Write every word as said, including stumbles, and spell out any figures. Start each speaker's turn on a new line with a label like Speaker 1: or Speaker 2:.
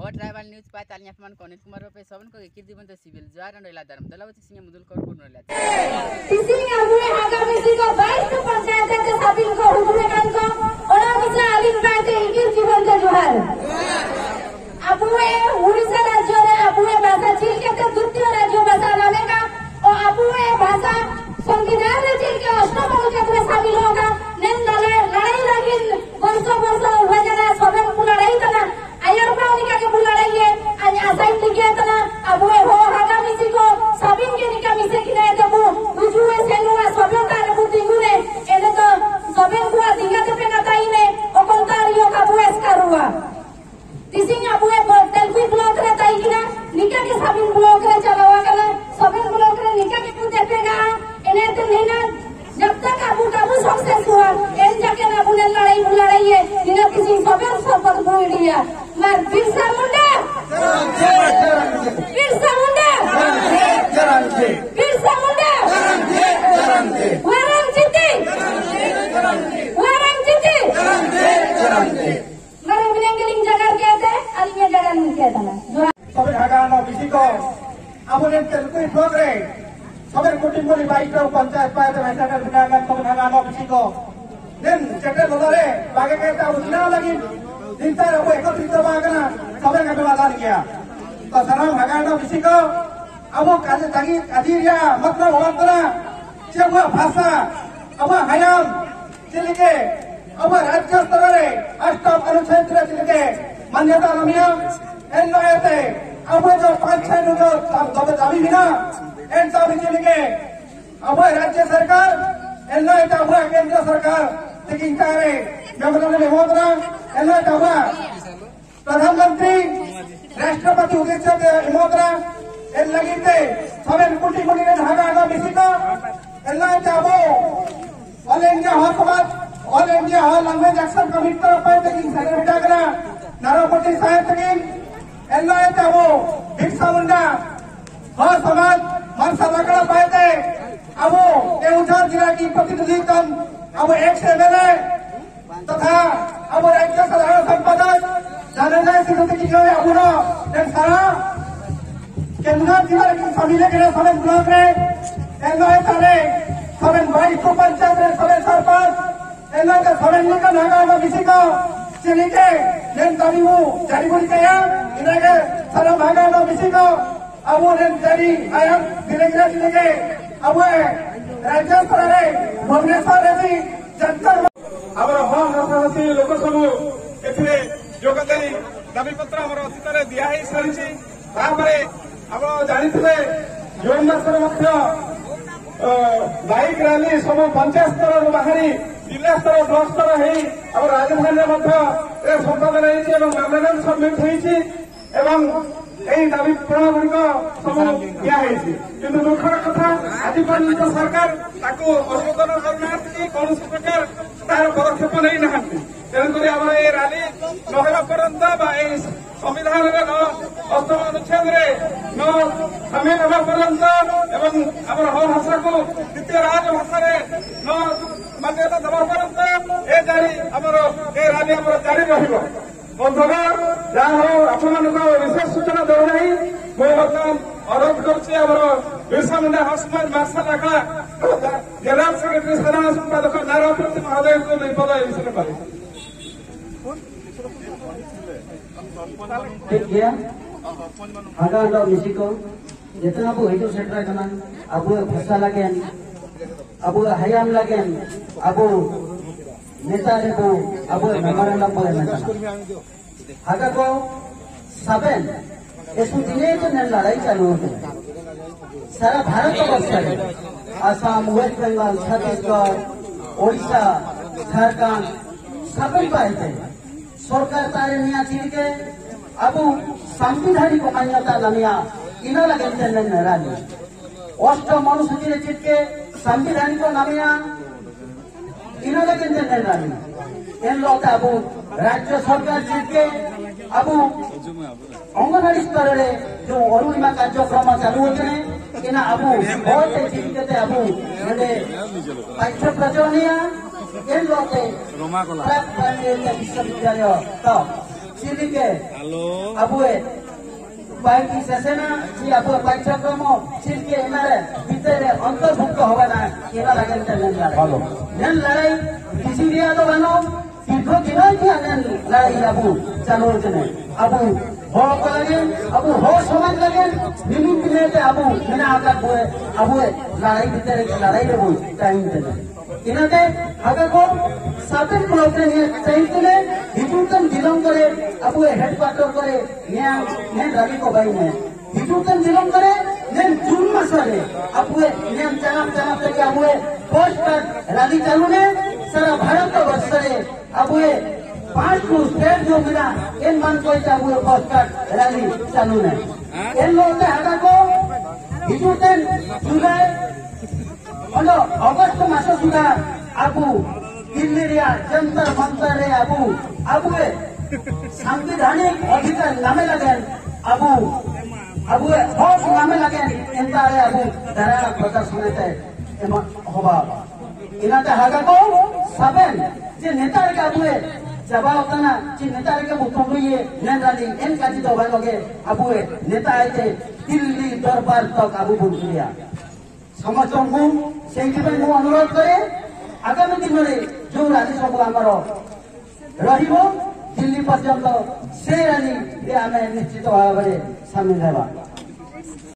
Speaker 1: Hot tribal news पाय तालिया फमान कोनित कुमार पे सबन को कीर्ति बंद सिविल जवार नला धर्म दलावती सिंह मुदुल कर पूर्ण नला
Speaker 2: सिंह अबुए आगामी सिंह बाईस पंचायत के सभी को हुजुरे कान को ओरा बिसा आलिम पाते कीर्ति बंद जोहार अबुए उड़ीसा राज्य रे अबुए भाषा चीन के द्वितीय राज्य भाषा नामेगा और अबुए भाषा संविधान रे चीन के अष्टम अनुच्छेद में शामिल होगा नेन लड़ाई लगी वर्षों वर्षों हुए जना सबन को लड़ाई तना आयर पाउनिका के लड़ाई है आज असाइन लिखे तना अबुए हो आगामी सिंह को सभी के निका मिसे किने देबो बुजुए सेनुआ सभ्यता रे बुद्धि गुने एने तो सबन को दिगा के पे नताई ने ओकंतारियो का बुएस करुआ तिसिंग अबुए तेलुगु ब्लॉक रे ताई किना निका के सभी ब्लॉक रे चलावा गला सभी ब्लॉक रे निका के पुते पेगा एने तो लेना जब तक अबु काबू सक्सेस हुआ एन जाके ना बुने लड़ाई लड़ाई है निना किसी सबन सब बोल दिया मार बिरसा मुंडा बिरसा मुंडा बिरसा मुंडा वरन चित्ती वरन चित्ती मारे बिनेंगलिंग जगह कहते अलिया जगह नहीं कहता ना
Speaker 3: सब ढाकानो किसी को अबुने तेलुगु ब्लॉक रे सबन कुटिंग बोली बाइक रो पंचायत पाए तो ऐसा कर ढाका सब ढाकानो किसी को दिन चटे बोले बागे कहता उसना लगी दिन तर वो एकत्रित बागना सबन का वादा किया तो सलाम ढाकानो किसी को अब काजे तागी काजिरिया मतलब होवंतरा जे वो भाषा अब हयाम चिलिके अब राज्य स्तर रे अष्टम अनुच्छेद रे चिलिके मान्यता नमिया एन नयते अब जो पांच छह जो तब दाबी बिना एन सब चिलिके अब राज्य सरकार एन नयते अब केंद्र सरकार टिकिंग करे गवर्नर ने होतरा एन नयते अब प्रधानमंत्री राष्ट्रपति उद्देश्य के होतरा एन लगिते सबन कुटी कुटी ने ढाका आना बिसिका एन नयते अब ऑल इंडिया हॉल समाज ऑल इंडिया हॉल लैंग्वेज एक्शन कमिटी तरफ पे टिकिंग सर्टिफिकेट आगरा नारोपति साहेब टिकिंग एन नयते अब भिक्षा मुंडा हॉल समाज मनसा लकड़ा पाते अब केउझर जिला की प्रतिनिधि कम अब एक से एमएलए तथा अब राज्य साधारण संपादक जाने जाए श्रीमती की अब सारा केंद्र जिला की सभी लेकर सबन ब्लॉक रे एन नयते सबन बाईस को पंचायत रे सबन सरपंच एन नयते सबन निका नागा किसी को चिलिके नेन तरीमु जारी बोली कया इनके सारा भागा नो किसी को अब नेन जारी आयम धीरे धीरे चिलिके अब राज्य स्तर रे भुवनेश्वर रे भी जंतर हमर हम राष्ट्रपति लोक समूह एथिरे जोगदानी दाबी पत्र हमर अतीत रे दिया ही सरिछि तापरे अब जानिथिबे जून मासर मध्य बाइक रैली सब पंचायत स्तर बाहरी जिला स्तर ब्लॉक स्तर है अब राजधानी संपादन होमेंट सबमिट होती दाबी पूरण गुड़िक सब दिखाई कि दुखर कथा आज पर्यंत सरकार अनुमोदन करना कि कौन प्रकार तार पदक्षेप नहीं ना तेणुक आम ये रैली नहवा पर्यंत संविधान अष्टम अनुच्छेद न सामिल होगा पर्यंत एवं आम हल भाषा को द्वितीय राजभाषा न मान्यता देवा पर्यंत ए जारी आमर ए रैली आम जारी रही बंधुगण जहाँ हो आपण विशेष सूचना देना मुझे बर्तमान अनुरोध कर बिरसा मुंडा हॉस्पिटल मार्शल आखड़ा जनरल सेक्रेटरी साधारण संपादक नारायण महोदय को निर्पद ए विषय पर
Speaker 4: ठीक है हागा मिसिको जितना अब हिजो सेटर कना अब भाषा लगे अब हयाम लगे अब नेता को अब मेमोरेंडम पर हागा को सबन इसको दिने तो न लड़ाई चालू होती सारा भारत वर्ष आसाम वेस्ट बंगाल छत्तीसगढ़ ओडिशा झारखंड सबन पाए सरकार तारे निया चिरके अब संविधानिक मान्यता नमिया इन लगे रैली अष्टम अनुसूची चिटके संविधानिक नमिया इन लगे रैली एन लोग अब राज्य सरकार चिटके अब अंगनवाड़ी स्तर रे जो अरुणिमा कार्यक्रम चालू होते इना अब बहुत चिटके अब पाठ्य प्रचलनिया एन लोग विश्वविद्यालय तो ଚିଲିକେ ଆବୁଏ ପାଇକି ଶେଷେନା କି ଆବୁଏ ପାଠ୍ୟକ୍ରମ ଚିଲିକେ ଏମାରେ ଭିତରେ ଅନ୍ତର୍ଭୁକ୍ତ ହବା ନା ଏରା ଲାଗେ ଲড়াই ନେନ୍ ଲড়াই କିଛି ଦିଆ ତ ବାନ ଦୀର୍ଘ ଦିନ କି ଆନେନ୍ ଲড়াই ଆବୁ ଚାଲୁଛନେ আবু হক লাগে আবু হো সমাজ লাগে মিনিট মিনিটে আবু মিনা আকার বয়ে আবু লড়াই ভিতরে লড়াই রে বই টাইম দেবে ইনাতে আগে কো সাতেন ব্লকে নিয়ে চাইছিলে হিজুতন জিলং করে আবু হেডকোয়ার্টার করে নিয়া নে রালি কো ভাই নে হিজুতন জিলং করে নে জুন মাসে আবু নে জানাম জানাম থেকে আবু পোস্ট রালি চালু নে সারা ভারত বর্ষে আবু पांच को स्टेट जो मिला इन मन को हुए पोस्टकार्ड रैली चालू है इन लोगों ने हटा को हिजूतेन जुलाई और अगस्त मास सुधा आबू दिल्ली रिया जंतर मंतर रे आबू आबू सांविधानिक अधिकार नामे लगे आबू आबू हक नामे लगे इनका रे आबू धरा प्रदर्शन है होगा इनाते हटा को सबन जे नेता रे आबू जब होता ना कि नेता के मुख्य ये नेताली इन काजी तो भाई लोगे अब वो नेता आए थे दिल्ली दरबार तक आबू बुल दिया समस्त को सेंटी में वो अनुरोध करे आगामी दिन में जो राजी सब हमारो रहिबो दिल्ली पर्यंत से राजी ये हमें निश्चित भाव में शामिल है।